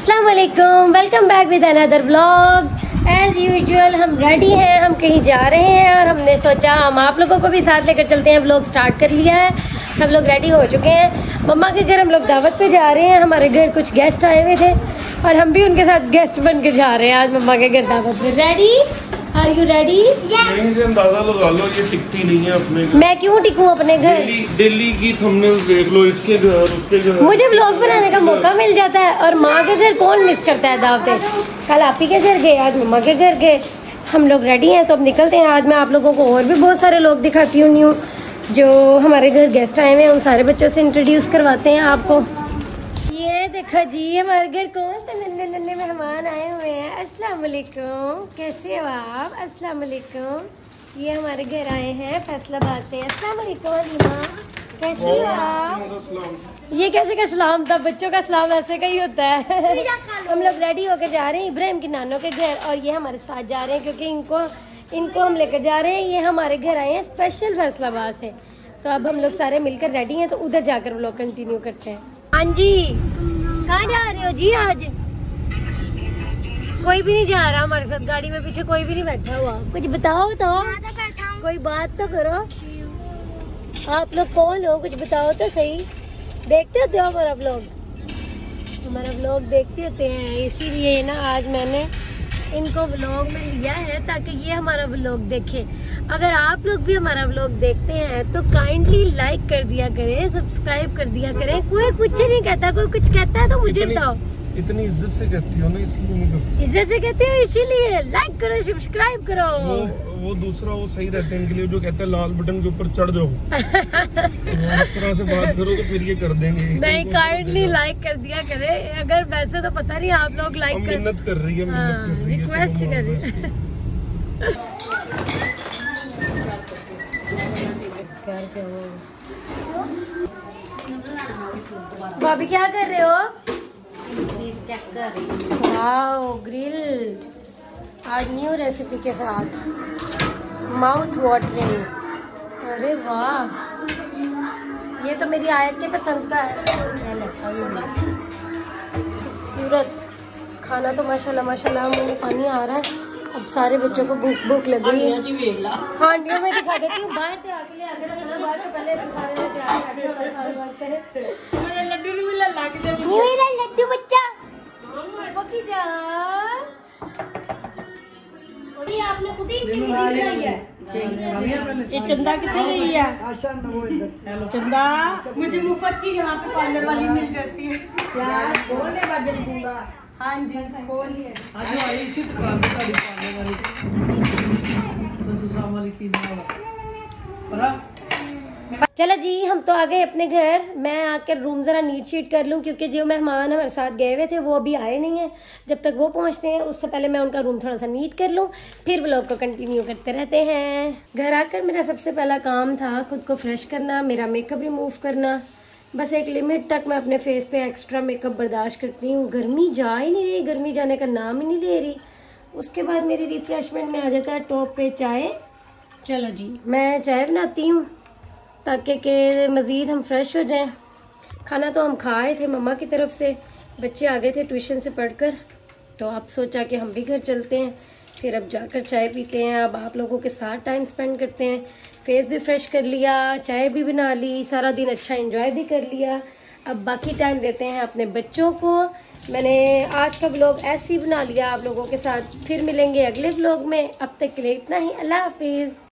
अस्सलाम वालेकुम, welcome back with another vlog. As usual हम रेडी हैं, हम कहीं जा रहे हैं और हमने सोचा हम आप लोगों को भी साथ लेकर चलते हैं। व्लॉग स्टार्ट कर लिया है, सब लोग रेडी हो चुके हैं। मम्मा के घर हम लोग दावत पे जा रहे हैं। हमारे घर कुछ गेस्ट आए हुए थे और हम भी उनके साथ गेस्ट बन के जा रहे हैं आज मम्मा के घर दावत पे। रेडी? Are you ready? अंदाजा लगा लो ये टिकती नहीं है अपने घर। मैं क्यों टिकूं अपने घर? दिल्ली की थंबनेल देख लो, इसके घर उसके घर। मुझे व्लॉग बनाने का मौका मिल जाता है और माँ के घर कौन मिस करता है दावतें। कल आप ही के घर गए, आज मम्मा के घर गए। हम लोग रेडी हैं तो अब निकलते हैं। आज मैं आप लोगों को और भी बहुत सारे लोग दिखाती हूँ न्यू जो हमारे घर गेस्ट आए हुए हैं। उन सारे बच्चों से इंट्रोड्यूस करवाते हैं आपको। ये देखो जी, हमारे घर कौन से नन्हे नन्हे मेहमान आए हुए हैं। अस्सलाम वालेकुम, कैसे हो आप? अस्सलाम वालेकुम। ये हमारे घर आए हैं फैसलाबाद से। अस्सलाम वालेकुम अलीमा, कैसी हो आप? ये कैसे का सलाम था? बच्चों का सलाम ऐसे का ही होता है। हम लोग रेडी होकर जा रहे हैं इब्राहिम की नानों के घर और ये हमारे साथ जा रहे हैं क्योंकि इनको हम लेकर जा रहे हैं। ये हमारे घर आए हैं स्पेशल फैसलाबाद से। तो अब हम लोग सारे मिलकर रेडी हैं तो उधर जाकर व्लॉग कंटिन्यू करते हैं। हाँ जी, कहाँ जा रहे हो जी? आज कोई भी नहीं जा रहा हमारे साथ, गाड़ी में पीछे कोई भी नहीं बैठा हुआ। कुछ बताओ तो, कोई बात तो करो। आप लोग कौन हो, कुछ बताओ तो सही। देखते होते हो हमारा व्लॉग? हमारा व्लॉग देखते होते हैं, इसीलिए ना आज मैंने इनको व्लॉग में लिया है ताकि ये हमारा व्लॉग देखे। अगर आप लोग भी हमारा व्लॉग देखते हैं तो काइंडली लाइक कर दिया करें, सब्सक्राइब कर दिया करें। कोई कुछ नहीं कहता, कोई कुछ कहता है तो मुझे बताओ। इतनी इज्जत से कहती हो ना, इसलिए नहीं करती। इज्जत से कहते हो इसीलिए लाइक करो, सब्सक्राइब करो। वो दूसरा वो सही रहते हैं इनके लिए, जो कहते हैं लाल बटन के ऊपर चढ़ जाओ। इस तरह से बात करो तो फिर ये कर देंगे। नहीं, काइंडली लाइक कर दिया करे। अगर वैसे तो पता नहीं आप लोग लाइक कर, मेहनत कर रही है, रिक्वेस्ट कर रही है। भाभी क्या कर रहे हो? चेक कर रही हूँ। Wow, grilled. आज न्यू रेसिपी के साथ माउथ वाटरिंग। अरे वाह, ये तो मेरी आयत के पसंद का है। खूबसूरत खाना तो माशाल्लाह माशाल्लाह, मुंह में पानी आ रहा है। अब सारे बच्चों को भूख लग गई है। हाँ, न्यू मैं दिखा देती हूँ। बाहर से आके आगे रखना, बाहर तो पहले से सारे लोग लड्डू नहीं मिला, लड्डू बच्चा आपने खुद ही बनाई है। ये चंदा कितने गई है? चंदा मुझे मुफ्त की यहाँ पे पार्लर वाली मिल जाती है यार। बोलने बाद दूंगा। हाँ जी, बोलिए। आज आई इसी दुकान पे साड़ी पार्लर वाली की पता। चलो जी, हम तो आ गए अपने घर। मैं आकर रूम जरा नीट शीट कर लूँ क्योंकि जो मेहमान हमारे साथ गए हुए थे वो अभी आए नहीं हैं। जब तक वो पहुंचते हैं उससे पहले मैं उनका रूम थोड़ा सा नीट कर लूँ, फिर व्लॉग को कंटिन्यू करते रहते हैं। घर आकर मेरा सबसे पहला काम था खुद को फ्रेश करना, मेरा मेकअप रिमूव करना। बस एक लिमिट तक मैं अपने फेस पे एक्स्ट्रा मेकअप बर्दाश्त करती हूँ। गर्मी जा ही नहीं रही, गर्मी जाने का नाम ही नहीं ले रही। उसके बाद मेरी रिफ्रेशमेंट में आ जाता है टॉप पे चाय। चलो जी, मैं चाय बनाती हूँ ताकि के मज़ीद हम फ्रेश हो जाएं। खाना तो हम खाए थे मम्मा की तरफ से, बच्चे आ गए थे ट्यूशन से पढ़कर, तो अब सोचा कि हम भी घर चलते हैं। फिर अब जाकर चाय पीते हैं, अब आप लोगों के साथ टाइम स्पेंड करते हैं। फेस भी फ्रेश कर लिया, चाय भी बना ली, सारा दिन अच्छा एंजॉय भी कर लिया। अब बाकी टाइम देते हैं अपने बच्चों को। मैंने आज का व्लॉग ऐसे ही बना लिया आप लोगों के साथ। फिर मिलेंगे अगले व्लॉग में, अब तक के लिए इतना ही। अल्लाह हाफिज़।